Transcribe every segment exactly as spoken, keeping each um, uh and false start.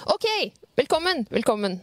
Ok, velkommen, velkommen.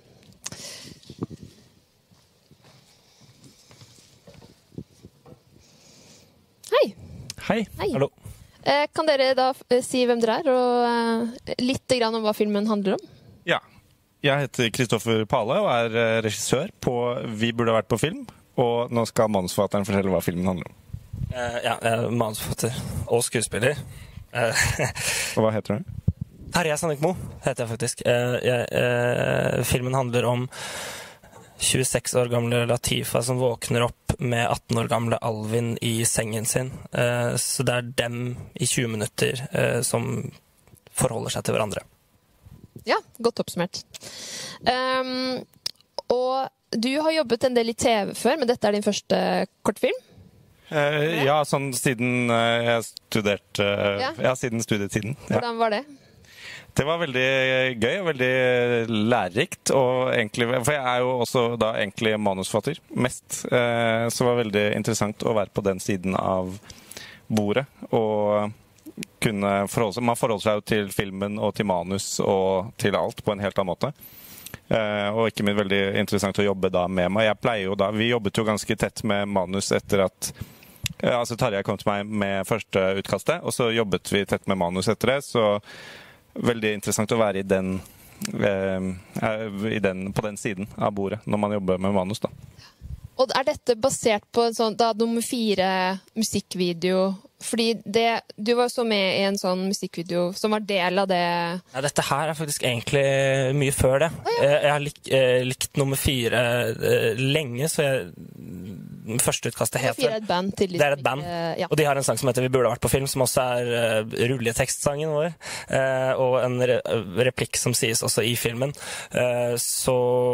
Hei. Hei, Hei. hallo. Eh, kan dere da eh, si hvem dere er, og eh, litt grann om hva filmen handler om? Ja, jeg heter Christopher Pahle og er eh, regissør på Vi burde vært på film, og nå skal manusforfatteren fortelle hva filmen handler om. Uh, ja, jeg er manusforfatter og skuespiller. Uh, og hva heter du? Tarjei Sandvik Moe heter jeg faktisk. Uh, jeg, uh, filmen handler om tjueseks år gamle Latifa som våkner opp med atten år gamle Alvin i sengen sin. Uh, så det er dem i tjue minutter uh, som forholder seg til hverandre. Ja, godt oppsummert. Um, og du har jobbet en del i T V før, men dette er din første kortfilm? Uh, ja, sånn siden uh, jeg studerte uh, ja. ja, siden studietiden. Ja. Hvordan var det? Det var veldig gøy og veldig lærerikt, og egentlig, for jeg er jo også da egentlig manusforfatter mest, uh, så det var veldig interessant å være på den siden av bordet, og kunne forholde seg, man forholder seg jo til filmen og til manus og til alt på en helt annen måte. Uh, og ikke minst veldig interessant å jobbe da med meg. Jeg pleier jo da, vi jobbet jo ganske tett med manus etter at uh, altså Tarjei kom til meg med første utkastet, og så jobbet vi tett med manus etter det, så veldig interessant å være i den, uh, i den på den siden av bordet når man jobber med manus da. Og er dette basert på en sånn, da, nummer fire musikkvideo? Fordi det, du var så med i en sånn musikkvideo som var del av det... Ja, dette her er faktisk egentlig mye før det. Oh, ja. Jeg har lik, likt nummer fire lenge, så jeg... Første utkastet heter... Fire er et band til det er et band, ja. Og de har en sang som heter Vi burde vært på film, som også er uh, rulletekstsangen vår, uh, og en re replikk som sies også i filmen. Uh, så...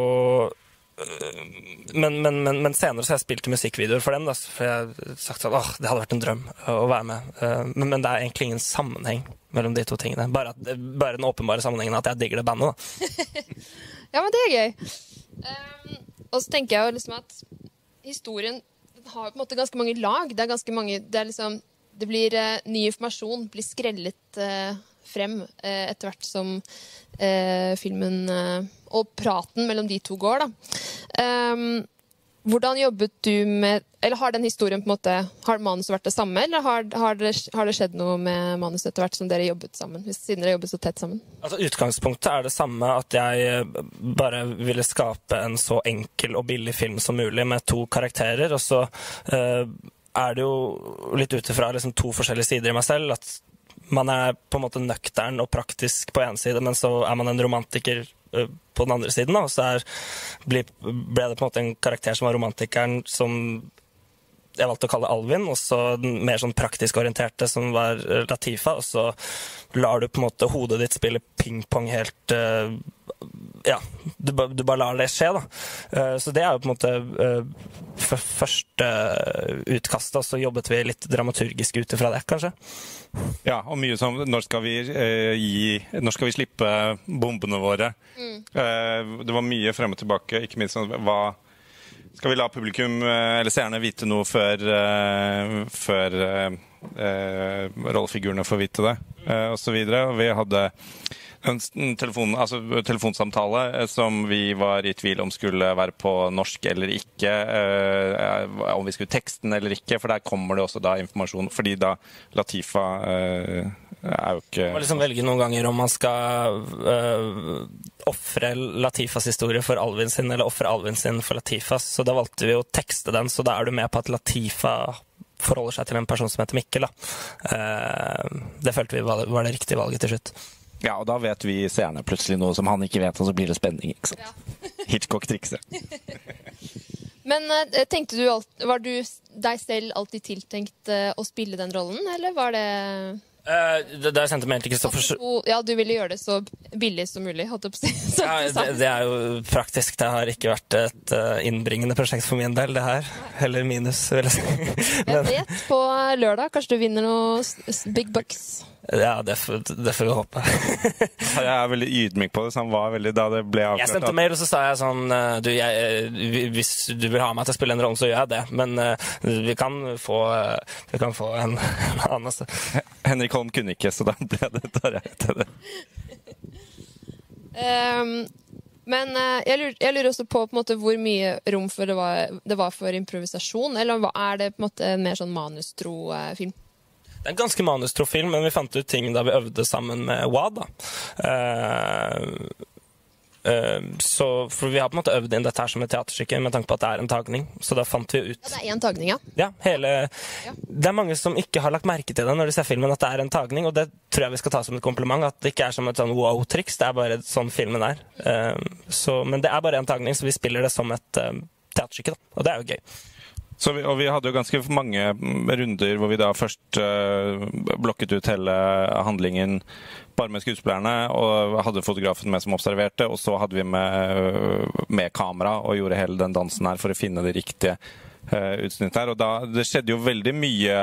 Men, men, men, men senere så har jeg spilt musikkvideoer for dem da, for jeg har sagt at åh, det hadde vært en drøm å være med, men, men det er egentlig ingen sammenheng mellom de to tingene, bare, at, bare den åpenbare sammenhengen at jeg digger det bandet da. Ja, men det er gøy. Um, og så tenker jeg jo liksom at historien har på en måte ganske mange lag, det er ganske mange, det er liksom, det blir uh, ny informasjon, blir skrellet uh, frem uh, etter hvert som uh, filmen uh, og praten mellom de to går da. Um, hvordan jobbet du med, eller har den historien på en måte, har manuset vært det samme, eller har, har, det, har det skjedd noe med manuset etter hvert som dere jobbet sammen, siden dere jobbet så tett sammen? Altså, utgangspunktet er det samme, at jeg bare ville skape en så enkel og billig film som mulig med to karakterer, og så uh, er det jo litt utifra liksom, to forskjellige sider i meg selv, at man er på en måte nøktern og praktisk på en side, men så er man en romantiker på den andre siden, da. Og så er, ble, ble det på en måte en karakter som var romantikeren, som jeg valgte å kalle Alvin, og så den mer sånn praktisk orienterte som var Latifa, og så lar du på en måte hodet ditt spille pingpong helt uh, ja, du, du bare lar det skje da. Uh, så det er jo på en måte uh, for første utkastet, og så jobbet vi litt dramaturgisk ut ifra det, kanskje. Ja, og mye som, når skal vi uh, gi, når skal vi slippe bombene våre? Mm. Uh, det var mye frem og tilbake, ikke minst sånn, hva skal vi la publikum, eller seerne, vite noe før, uh, før uh, uh, rollefigurene får vite det, uh, og så videre. Og vi hadde en telefon, altså, telefonsamtale som vi var i tvil om skulle være på norsk eller ikke, uh, om vi skulle teksten eller ikke, for der kommer det også da informasjon, fordi da Latifa uh, er jo ikke... Man må liksom velge noen ganger om man skal uh, offre Latifas historie for Alvin sin, eller offre Alvin sin for Latifas, så da valgte vi å tekste den, så da er du med på at Latifa forholder seg til en person som heter Mikkel da. Uh, det følte vi var, var det riktige valget til slutt. Ja, og da vet vi seerne plutselig noe som han ikke vet, og så blir det spenning, ikke sant? Ja. Hitchcock-trikset. Men tenkte du, var du deg selv alltid tiltenkt å spille den rollen, eller var det... Uh, det, det er sentimentalt, Christopher. Ja, du ville gjøre det så billig som mulig, holdt opp å si. Ja, det, det er jo praktisk. Det har ikke vært et uh, innbringende prosjekt for min del, det her. Heller minus, vil jeg si. Jeg vet, på lørdag, kanskje du vinner noe big bucks. Ja, det, det får vi håpe. Jeg er veldig ydmyk på det, så han var veldig, da det ble avklart. Jeg sendte mail, og så sa jeg sånn, du, jeg, hvis du vil ha meg til å spille en rolle, så gjør jeg det. Men uh, vi kan få, uh, vi kan få en, en annen. Henrik Holm kunne ikke, så da ble det Tarjei til det. Um, men uh, jeg, lurer, jeg lurer også på, på en måte, hvor mye rom for det, var, det var for improvisasjon, eller hva, er det på en måte en mer sånn manustro uh, film? Det er en ganske manustro film, men vi fant ut ting da vi øvde sammen med W A D. Da. Uh, uh, så, for vi har på en måte øvd inn dette her som et teaterstykke med tanke på at det er en tagning. Så da fant vi ut... Ja, det er en tagning, ja. Ja, hele... Ja. Det er mange som ikke har lagt merke til det når de ser filmen, at det er en tagning, og det tror jeg vi skal ta som et kompliment, at det ikke er som et sånn wow-triks, det er bare sånn filmen er. Uh, så, men det er bare en tagning, så vi spiller det som et uh, teaterstykke, da. Og det er jo gøy. Så vi, og vi hadde jo ganske mange runder hvor vi da først uh, blokket ut hele handlingen bare med skuespillerne, og hadde fotografen med som observerte, og så hadde vi med, med kamera og gjorde hele den dansen her for å finne det riktige uh, utsnitt her. Og da, det skjedde jo veldig mye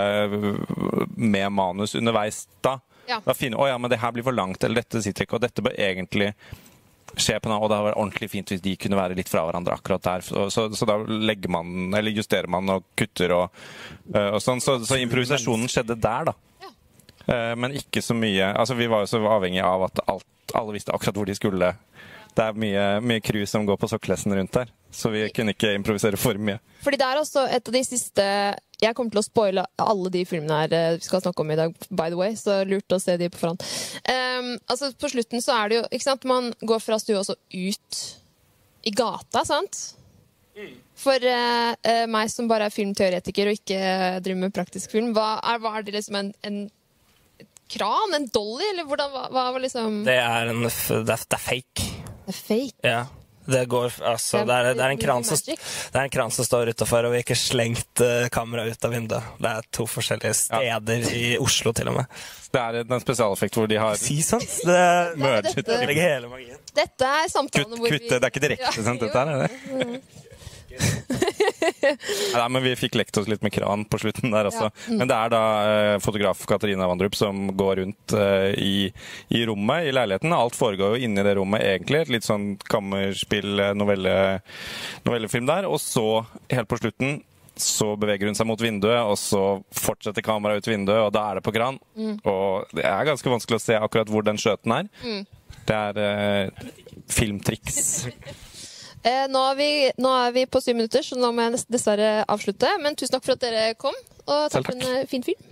med manus underveis da. Ja. Da finne, å ja, men det her blir for langt, eller dette sitter ikke, og dette bør egentlig... skje på noe, og det har vært ordentlig fint hvis de kunne være litt fra hverandre akkurat der. Så, så, så da legger man, eller justerer man og kutter og, og sånn. Så, så improvisasjonen skjedde der, da. Ja. Men ikke så mye. Altså, vi var jo så avhengig av at alt, alle visste akkurat hvor de skulle. Det er mye, mye crew som går på sokkelessen rundt der, så vi kunne ikke improvisere for mye. Fordi det er også et av de siste... Jeg kommer til å spoile alle de filmene her vi skal snakke om i dag, by the way, så lurt å se de på forhånd. Um, altså, på slutten så er det jo, ikke sant, man går fra stua også ut i gata, sant? For uh, uh, meg som bare er filmteoretiker og ikke uh, driver med praktisk film, hva er, hva er det liksom en, en kran, en dolly, eller hvordan, hva, hva var liksom... Det er en, det er, det er fake. Det er fake? Ja. Det går, altså, det er, det er en kran som, det er en kran som står utenfor, og vi har ikke slengt uh, kameraet ut av vinduet. Det er to forskjellige steder ja. I Oslo til og med. Det er en spesialeffekt hvor de har... Si sånn, det er merget. Dette, hele magien. Dette er samtalen Kutt, hvor kutte, vi... Det er ikke direkte, ja, sant, dette her, er det? Nei, men vi fikk lekt oss litt med kran på slutten der også. Ja. Mm. Men det er da eh, fotograf Katarina Vandrup som går rundt eh, i, i rommet, i leiligheten. Alt foregår jo inne i det rommet egentlig. Et litt sånn kammerspill, novelle, novellefilm der. Og så, helt på slutten, så beveger hun seg mot vinduet, og så fortsetter kameraet ut vinduet, og da er det på kran. Mm. Og det er ganske vanskelig å se akkurat hvor den skjøten er. Mm. Det er eh, filmtriks. Eh, nå, er vi, nå er vi på syv minutter, så nå må jeg dessverre avslutte. Men tusen takk for at dere kom, og takk for en fin film.